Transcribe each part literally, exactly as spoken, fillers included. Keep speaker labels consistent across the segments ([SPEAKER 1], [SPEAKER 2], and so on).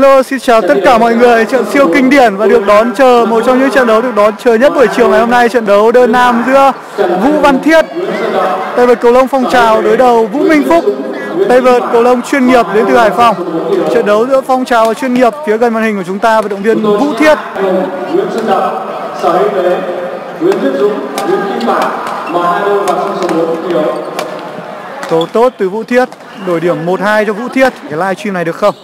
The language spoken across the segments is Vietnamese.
[SPEAKER 1] Hello, xin chào tất cả mọi người. Trận siêu kinh điển và được đón chờ, một trong những trận đấu được đón chờ nhất buổi chiều ngày hôm nay, trận đấu đơn nam giữa Vũ Văn Thiết, tay vợt cầu lông phong trào, đối đầu Vũ Minh Phúc, tay vợt cầu lông chuyên nghiệp đến từ Hải Phòng. Trận đấu giữa phong trào và chuyên nghiệp, phía gần màn hình của chúng ta vận động viên Vũ Thiết.
[SPEAKER 2] Nguyễn Xuân Đậu, Sở Y tế, Nguyễn Viết Dũng, Nguyễn Kim Bản, M hai đô và sân số bốn Kiều.
[SPEAKER 1] Cầu tốt từ Vũ Thiết, đổi điểm một hai cho Vũ Thiết. Cái live stream này được không?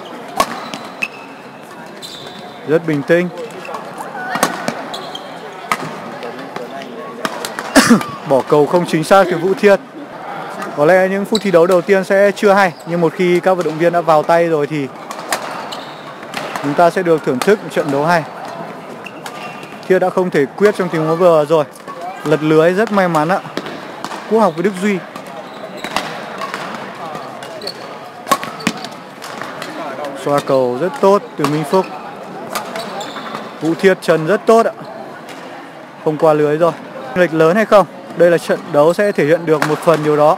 [SPEAKER 1] Rất bình tĩnh. Bỏ cầu không chính xác từ Vũ Thiết. Có lẽ những phút thi đấu đầu tiên sẽ chưa hay, nhưng một khi các vận động viên đã vào tay rồi thì chúng ta sẽ được thưởng thức một trận đấu hay. Thiết đã không thể quyết trong tình huống vừa rồi. Lật lưới rất may mắn ạ. Cú học với Đức Duy. Xoa cầu rất tốt từ Minh Phúc. Vũ Thiết chân rất tốt ạ. Không qua lưới rồi. Lệch lớn hay không? Đây là trận đấu sẽ thể hiện được một phần điều đó.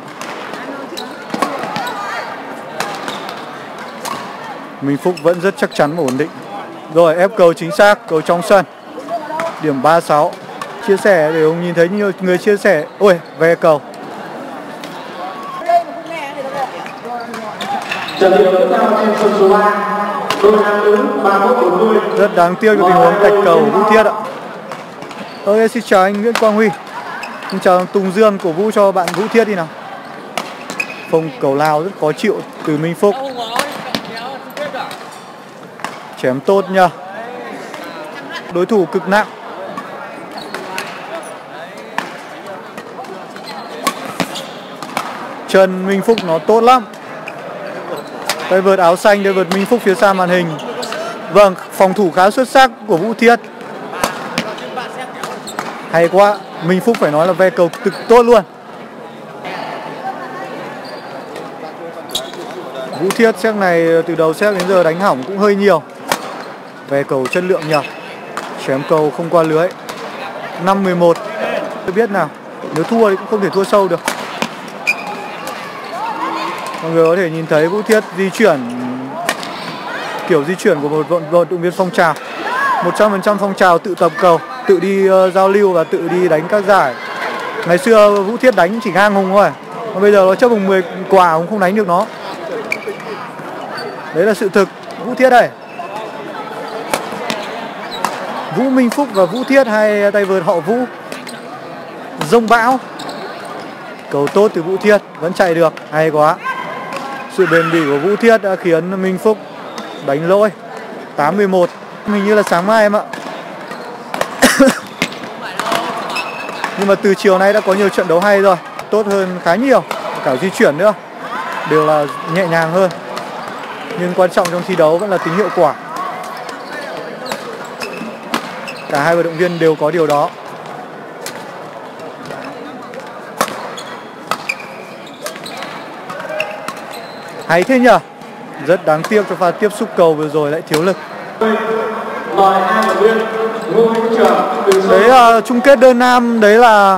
[SPEAKER 1] Minh Phúc vẫn rất chắc chắn và ổn định. Rồi ép cầu chính xác, cầu trong sân. Điểm ba sáu. Chia sẻ để ông nhìn thấy nhiều người chia sẻ. Ôi, ve cầu.
[SPEAKER 2] Trận đấu tiếp theo trên sân số ba, đôi nam nữ ba mươi mốt bốn mươi.
[SPEAKER 1] Rất đáng tiếc cho tình huống tạch cầu Vũ Thiết ạ. Ok, xin chào anh Nguyễn Quang Huy. Xin chào Tùng Dương, cổ vũ cho bạn Vũ Thiết đi nào. Phong cầu lao rất khó chịu từ Minh Phúc. Chém tốt nha. Đối thủ cực nặng. Chân Minh Phúc nó tốt lắm. Tay vợt áo xanh, tay vợt Minh Phúc phía xa màn hình. Vâng, phòng thủ khá xuất sắc của Vũ Thiết. Hay quá, Minh Phúc phải nói là ve cầu cực tốt luôn. Vũ Thiết set này từ đầu set đến giờ đánh hỏng cũng hơi nhiều. Ve cầu chất lượng nhờ. Chém cầu không qua lưới. Năm mười một. Tôi biết nào, nếu thua thì cũng không thể thua sâu được. Mọi người có thể nhìn thấy Vũ Thiết di chuyển, kiểu di chuyển của một vận động viên phong trào. một trăm phần trăm phong trào tự tập cầu, tự đi uh, giao lưu và tự đi đánh các giải. Ngày xưa Vũ Thiết đánh chỉ ngang Hùng thôi, còn bây giờ nó chấp Hùng mười quả, Hùng không đánh được nó. Đấy là sự thực. Vũ Thiết đây. Vũ Minh Phúc và Vũ Thiết, hay tay vợt họ Vũ. Rông bão. Cầu tốt từ Vũ Thiết, vẫn chạy được, hay quá. Sự bền bỉ của Vũ Thiết đã khiến Minh Phúc đánh lỗi. Tám mười một. Hình như là sáng mai em ạ. Nhưng mà từ chiều nay đã có nhiều trận đấu hay rồi, tốt hơn khá nhiều. Cả di chuyển nữa đều là nhẹ nhàng hơn. Nhưng quan trọng trong thi đấu vẫn là tính hiệu quả. Cả hai vận động viên đều có điều đó. Hay thế nhờ. Rất đáng tiếc cho pha tiếp xúc cầu vừa rồi lại thiếu lực. Đấy là chung kết đơn nam, đấy là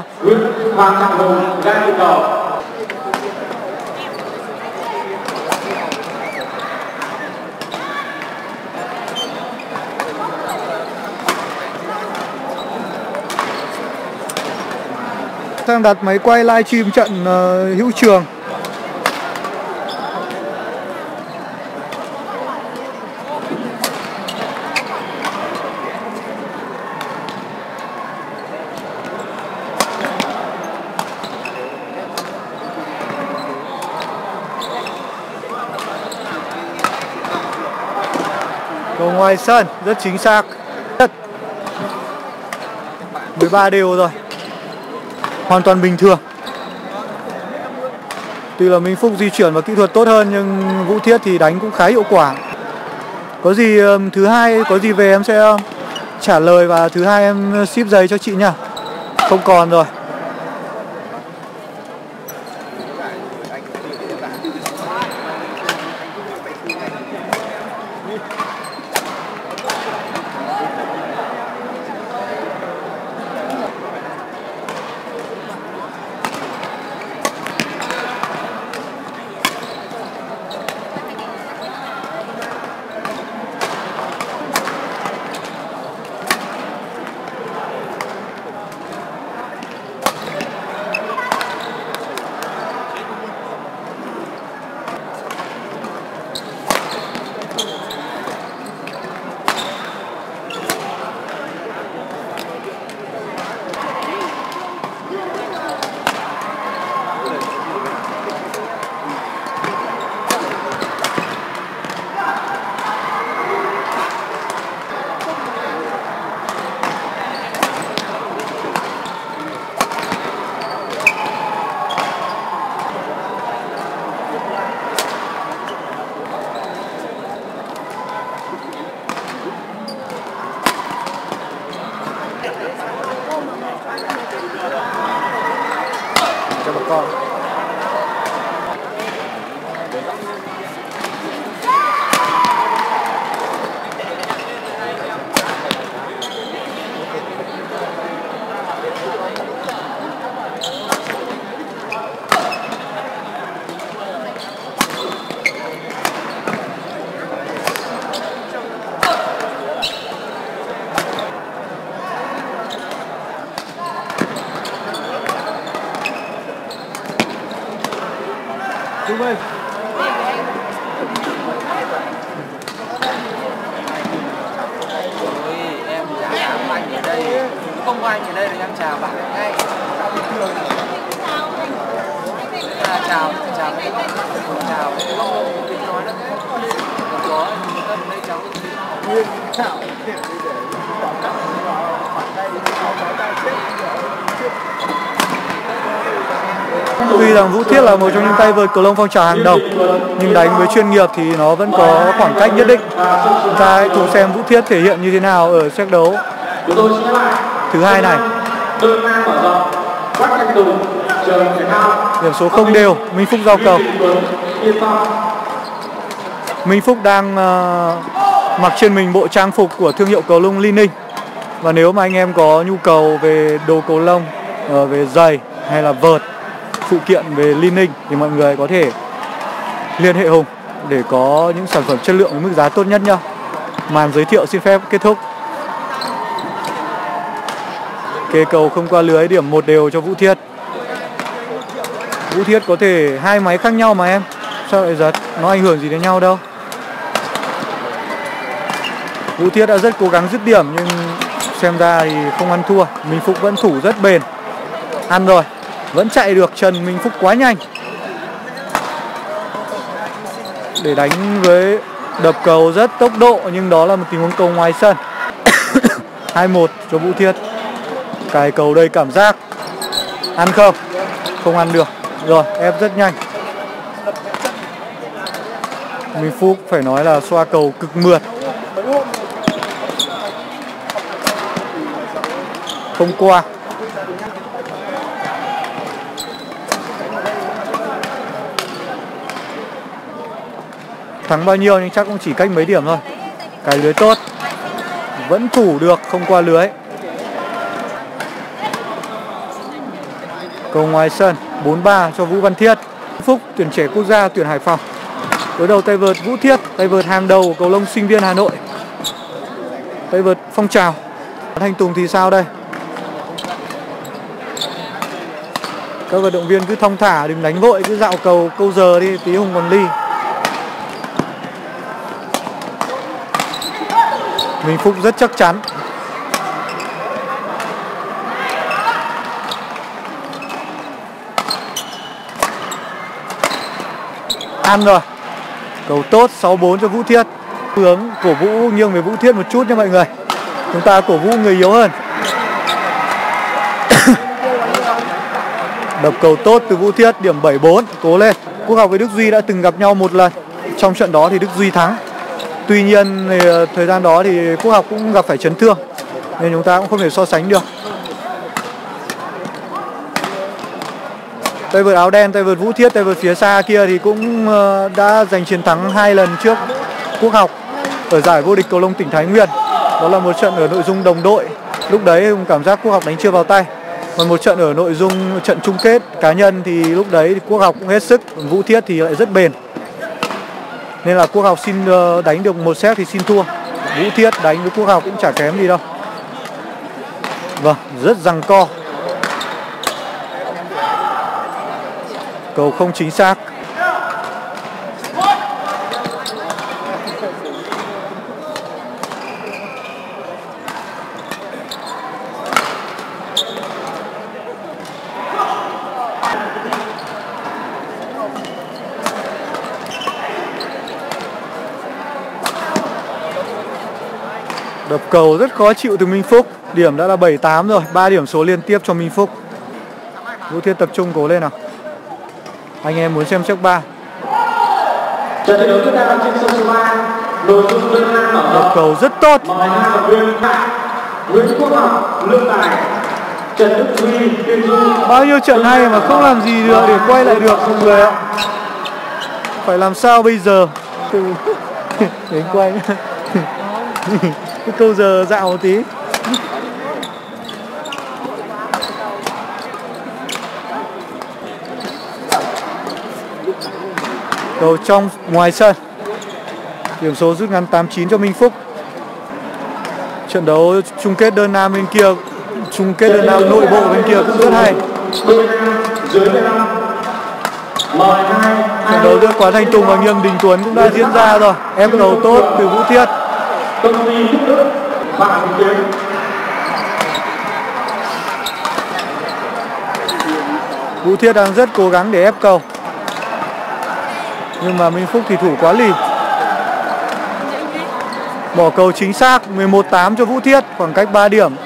[SPEAKER 1] đang đặt máy quay livestream trận uh, Hữu Trường. Cầu ngoài sân rất chính xác. mười ba đều rồi. Hoàn toàn bình thường. Tuy là Minh Phúc di chuyển và kỹ thuật tốt hơn, nhưng Vũ Thiết thì đánh cũng khá hiệu quả. Có gì thứ hai, có gì về em sẽ trả lời, và thứ hai em ship giày cho chị nha. Không còn rồi. Dũng ơi.
[SPEAKER 3] Em chào anh ở đây, không có anh ở đây thì em chào bạn ngay. À, chào, chào, chào, không tính nói nữa thế. Có, tâm đây cháu Nguyên chào.
[SPEAKER 1] Tuy rằng Vũ Thiết là một trong những tay vợt cầu lông phong trào hàng đầu, nhưng đánh với chuyên nghiệp thì nó vẫn có khoảng cách nhất định. Chúng ta hãy cùng xem Vũ Thiết thể hiện như thế nào ở set đấu thứ hai này. Điểm số không đều, Minh Phúc giao cầu. Minh Phúc đang uh, mặc trên mình bộ trang phục của thương hiệu cầu lông Li Ninh. Và nếu mà anh em có nhu cầu về đồ cầu lông, uh, về giày hay là vợt, phụ kiện về Li Ninh thì mọi người có thể liên hệ Hùng để có những sản phẩm chất lượng với mức giá tốt nhất nhá. Màn giới thiệu xin phép kết thúc. Kê cầu không qua lưới, điểm một đều cho Vũ Thiết. Vũ Thiết có thể hai máy khác nhau mà em, sao lại giật, nó ảnh hưởng gì đến nhau đâu. Vũ Thiết đã rất cố gắng dứt điểm nhưng xem ra thì không ăn thua. Minh Phúc vẫn thủ rất bền. Ăn rồi, vẫn chạy được, chân Minh Phúc quá nhanh để đánh với đập cầu rất tốc độ, nhưng đó là một tình huống cầu ngoài sân. Hai một cho Vũ Thiết. Cài cầu đây cảm giác ăn không? Không ăn được. Rồi, ép rất nhanh. Minh Phúc phải nói là xoa cầu cực mượt. Không qua. Thắng bao nhiêu nhưng chắc cũng chỉ cách mấy điểm thôi. Cái lưới tốt, vẫn thủ được, không qua lưới. Cầu ngoài sân, bốn ba cho Vũ Văn Thiết. Phúc tuyển trẻ quốc gia tuyển Hải Phòng. Đối đầu tay vợt Vũ Thiết, tay vợt hàng đầu của cầu lông sinh viên Hà Nội, tay vợt phong trào. Thanh Tùng thì sao đây? Các vận động viên cứ thong thả, đừng đánh vội, cứ dạo cầu câu giờ đi, tí Hùng còn ly. Minh Phúc rất chắc chắn. Ăn rồi. Cầu tốt, sáu bốn cho Vũ Thiết. Hướng cổ vũ nghiêng về Vũ Thiết một chút nha mọi người. Chúng ta cổ vũ người yếu hơn. Đập cầu tốt từ Vũ Thiết, điểm bảy bốn, cố lên. Quốc học với Đức Duy đã từng gặp nhau một lần. Trong trận đó thì Đức Duy thắng. Tuy nhiên thì thời gian đó thì Quốc học cũng gặp phải chấn thương, nên chúng ta cũng không thể so sánh được. Tay vợt áo đen, tay vợt Vũ Thiết, tay vợt phía xa kia thì cũng đã giành chiến thắng hai lần trước Quốc học ở giải vô địch cầu lông tỉnh Thái Nguyên. Đó là một trận ở nội dung đồng đội. Lúc đấy cũng cảm giác Quốc học đánh chưa vào tay. Còn một trận ở nội dung trận chung kết cá nhân thì lúc đấy thì Quốc học cũng hết sức, Vũ Thiết thì lại rất bền. Nên là Quốc học xin đánh được một set thì xin thua. Vũ Thiết đánh với Quốc học cũng chả kém gì đâu. Vâng, rất giằng co. Cầu không chính xác. Đập cầu rất khó chịu từ Minh Phúc. Điểm đã là bảy tám rồi, ba điểm số liên tiếp cho Minh Phúc. Vũ Thiết tập trung cố lên nào. Anh em muốn xem check ba.
[SPEAKER 2] Trận thi đấu tiếp theo trên sân số ba, nội dung đơn nam mở
[SPEAKER 1] đập cầu rất tốt.
[SPEAKER 2] Mời hai vận động viên khác, Nguyễn Quốc Học, Lương Tài, Trần Đức Duy, Tiên Du.
[SPEAKER 1] Bao nhiêu trận hay mà không làm gì được để quay lại được mọi người ạ. Phải làm sao bây giờ? Đến quay. Cái câu giờ dạo một tí. Cầu trong ngoài sân. Điểm số rút ngắn tám chín cho Minh Phúc. Trận đấu chung kết đơn nam bên kia, chung kết đơn nam nội bộ bên kia cũng rất hay.
[SPEAKER 2] Đôi nam dưới mười lăm. Mời hai
[SPEAKER 1] Trận đấu giữa Quán Thanh Tùng và Nghiêm Đình Tuấn cũng đã diễn ra rồi. Ép cầu tốt từ Vũ Thiết.
[SPEAKER 2] Công ty Phúc Đức và Hồng Tiến.
[SPEAKER 1] Vũ Thiết đang rất cố gắng để ép cầu, nhưng mà Minh Phúc thì thủ quá lì. Bỏ cầu chính xác, mười một tám cho Vũ Thiết, khoảng cách ba điểm.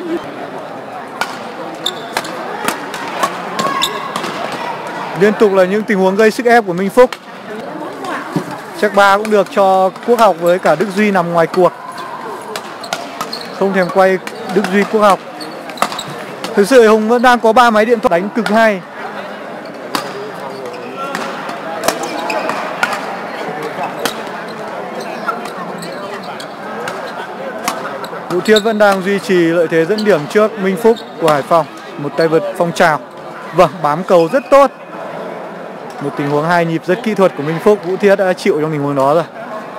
[SPEAKER 1] Liên tục là những tình huống gây sức ép của Minh Phúc. Check ba cũng được cho Quốc Học với cả Đức Duy nằm ngoài cuộc. Không thèm quay Đức Duy Quốc Học. Thực sự Hùng vẫn đang có ba máy điện thoại đánh cực hay. Vũ Thiết vẫn đang duy trì lợi thế dẫn điểm trước Minh Phúc của Hải Phòng. Một tay vợt phong trào. Vâng, bám cầu rất tốt. Một tình huống hai nhịp rất kỹ thuật của Minh Phúc. Vũ Thiết đã chịu trong tình huống đó rồi.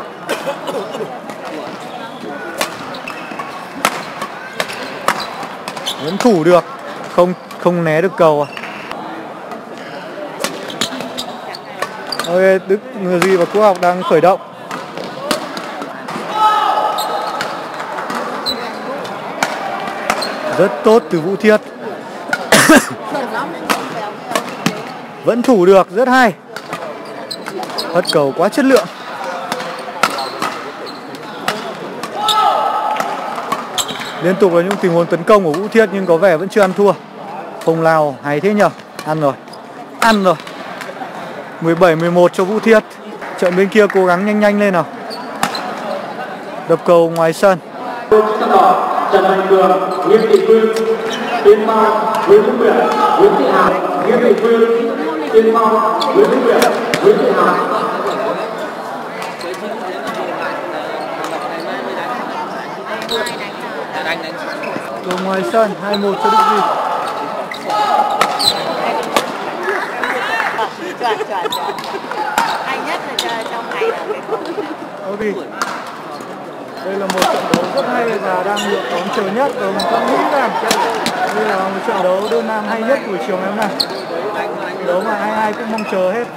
[SPEAKER 1] Vẫn thủ được. Không không né được cầu à. Ok, Đức Duy và Quốc Học đang khởi động. Rất tốt từ Vũ Thiết. Vẫn thủ được, rất hay. Hất cầu quá chất lượng. Liên tục là những tình huống tấn công của Vũ Thiết nhưng có vẻ vẫn chưa ăn thua. Phong Lao hay thế nhờ. Ăn rồi. Ăn rồi. mười bảy mười một cho Vũ Thiết. Trận bên kia cố gắng nhanh nhanh lên nào. Đập cầu ngoài sân.
[SPEAKER 2] Trần Thành Cường, Nghiêm Thị Quyên, Tiên Phong, Nguyễn Hữu Nguyệt, Nguyễn Thị Hảo, Nghiêm Thị Quyên, Tiên Phong, Nguyễn Hữu Nguyệt, Nguyễn Thị Hảo.
[SPEAKER 1] Cầu ngoài sân hai một cho Đức Duy.
[SPEAKER 4] Chuẩn chuẩn chuẩn. Hay nhất là trong ngày là cái
[SPEAKER 1] Ok. Đây là một trận đấu rất hay và đang được đón chờ nhất. Và mình cũng nghĩ rằng đây là một trận đấu đơn nam hay nhất của chiều ngày hôm nay. Trận đấu mà ai ai cũng mong chờ hết.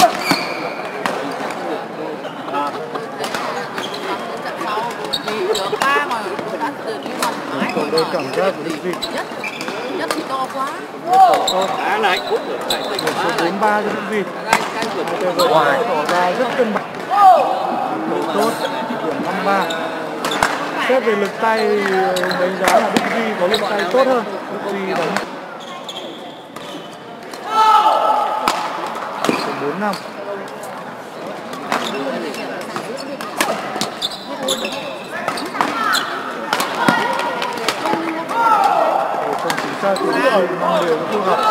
[SPEAKER 1] Cầu đôi cảm giác của Đức Duy.
[SPEAKER 4] Nhất thì to quá.
[SPEAKER 2] Đá này cút được.
[SPEAKER 1] bốn ba cho Đức Duy. Tỏ ra rất cân bằng. Cầu tốt, điểm năm ba. Xét về lực tay đánh giá là Đức Duy có lực tay tốt hơn. Đức Duy đánh bốn năm. Không chính xác của Đức Duy, năm đều có Quốc Học.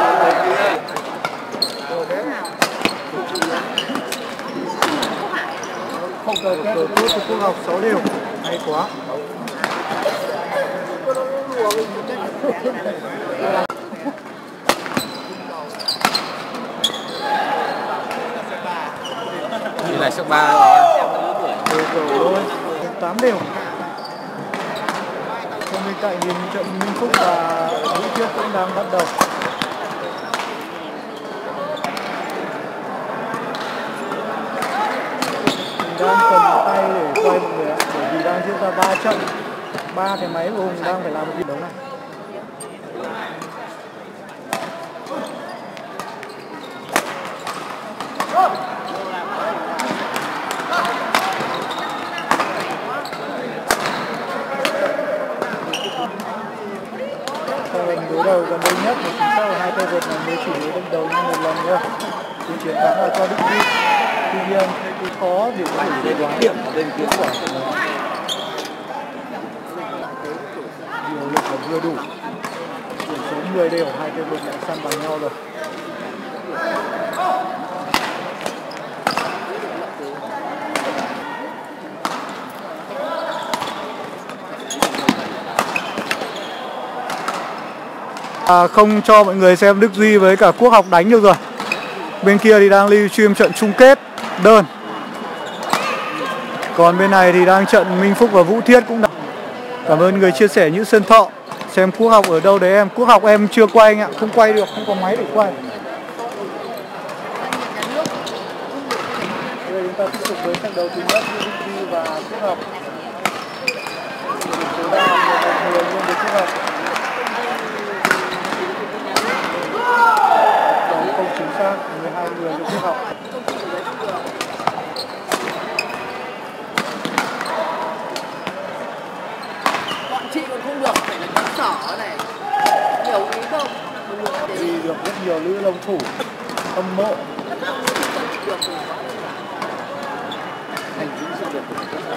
[SPEAKER 1] Không cờ cờ tốt của Quốc Học sáu đều. Hay quá.
[SPEAKER 3] Như là số ba rồi.
[SPEAKER 1] Rồi, tám đều. Còn bên cạnh thì trận Minh Phúc và Vũ Thiết cũng đang bắt đầu. Mình đang cầm một tay để quay mọi người ạ, bởi vì đang diễn ra ba trận, ba cái máy của Hùng đang phải làm một trận đấu này. Sau lần đối đầu gần đây nhất thì chính xác là hai tay vợt này mới chỉ đối đánh đầu nhau một lần nữa. Thì chiến thắng là cho Đức Duy. Tuy nhiên thì khó để có thể để đoán điểm ở bên phía của nhiều lực là vừa đủ. Điểm số mười đều, hai tay vợt lại săn bằng nhau rồi. À, không cho mọi người xem Đức Duy với cả Quốc Học đánh được rồi. Bên kia thì đang livestream trận chung kết đơn. Còn bên này thì đang trận Minh Phúc và Vũ Thiết cũng đã. Cảm ơn người chia sẻ Nhữ Sơn Thọ. Xem Quốc Học ở đâu đấy em. Quốc Học em chưa quay anh ạ, không quay được, không có máy để quay. chúng ta tiếp tục với trận đấu thứ nhất giữa Vinh và Phước Học. Điểm số đang là một người nhân với Phước Học. Đấu không chính xác, mười hai người với Phước Học.
[SPEAKER 3] Bọn chị còn không được, phải là con sở này. Hiểu ý không?
[SPEAKER 1] Vì được rất nhiều nữ long thủ hâm mộ.
[SPEAKER 3] Thành chính sự được.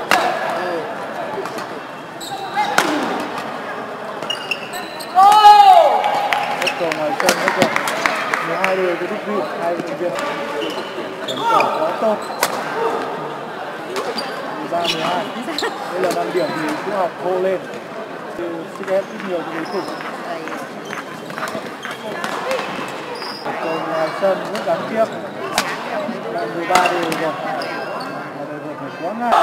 [SPEAKER 1] Bất cầu ngoài sân rất được. mười hai người với Đức Vinh, hai vận động viên đánh cầu quá tốt. mười ba mười hai. Đây là năm điểm thì Phước Học hô lên. Sức ép ít nhiều cho đối thủ. Một cầu ngoài sân rất đáng tiếc. Là mười ba đều rồi. Và đều rồi phải quá ngại.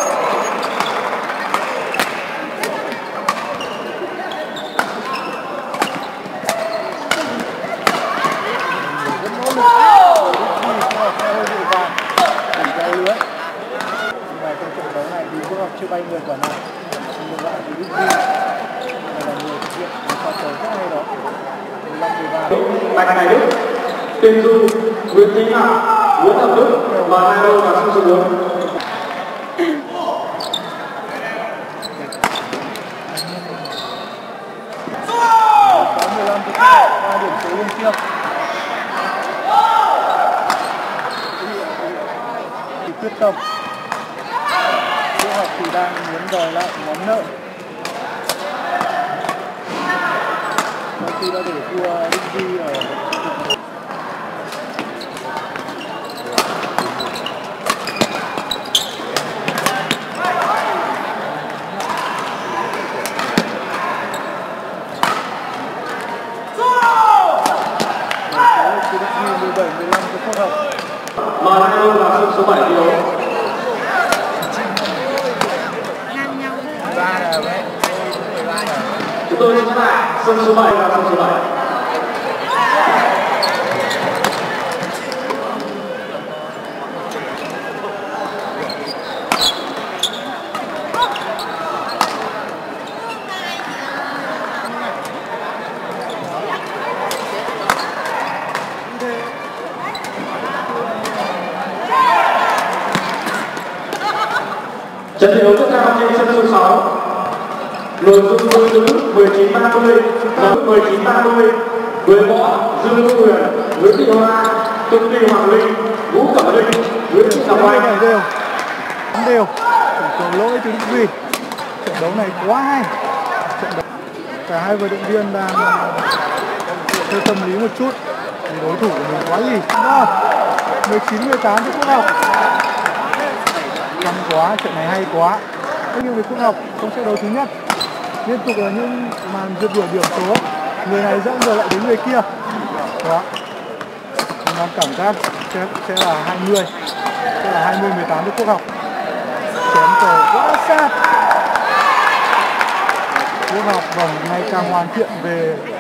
[SPEAKER 1] Rất nỗ lực. Đức Vinh Phước Học sẽ hơi vội vàng. Đỉnh ra lưới. Nhưng mà trong trận đấu này thì Phước Học chưa bay người quả nào. Ngược lại thì Đức Vinh là người thực hiện một pha cầu rất hay đó. mười lăm mười ba.
[SPEAKER 2] Bạch Hải Đức, Tiên Du, Nguyễn Thị Ngọc, Nguyễn Thẩm Đức và hai đôi vào sân số bốn.
[SPEAKER 1] Có mười lăm phút ba điểm số liên tiếp. Thì quyết tâm. Phước Học thì đang muốn đòi lại món nợ. Sau khi đã để thua Đức Vinh ở mười bảy mười lăm cho Phước Học.
[SPEAKER 2] Mời hai đôi vào sân số bảy thi đấu.
[SPEAKER 4] ngang nhau.
[SPEAKER 2] Chúng tôi xin lại sân số bảy và sân số bảy. Trận thi đấu tiếp theo trên sân số sáu. Nội dung đôi nữ mười chín ba mươi, nhóm mười chín ba mươi, người võ Dương Quốc Huyền, Nguyễn Thị Hoa, Công ty Hoàng Linh, Vũ Cẩm Linh, Nguyễn Thị Ngọc Anh.
[SPEAKER 1] Bảy đều, tám đều. Cầu lỗi từ Đức Vinh. Trận đấu này quá hay. Trận đấu cả hai vận động viên đang theo tâm lý một chút. Thì đối thủ của mình quá gì? Vâng. mười chín mười tám cho Phước Học. Căng quá, trận này hay quá. Thế nhưng với Phước Học trong trận đấu thứ nhất liên tục là những màn rượt đuổi điểm số, người này dẫn rồi lại đến người kia đó. Mình cảm giác sẽ, sẽ là hai mươi, sẽ là hai mươi mười tám cho Phước Học. Chém cầu quá sát. Phước Học vâng ngày càng hoàn thiện về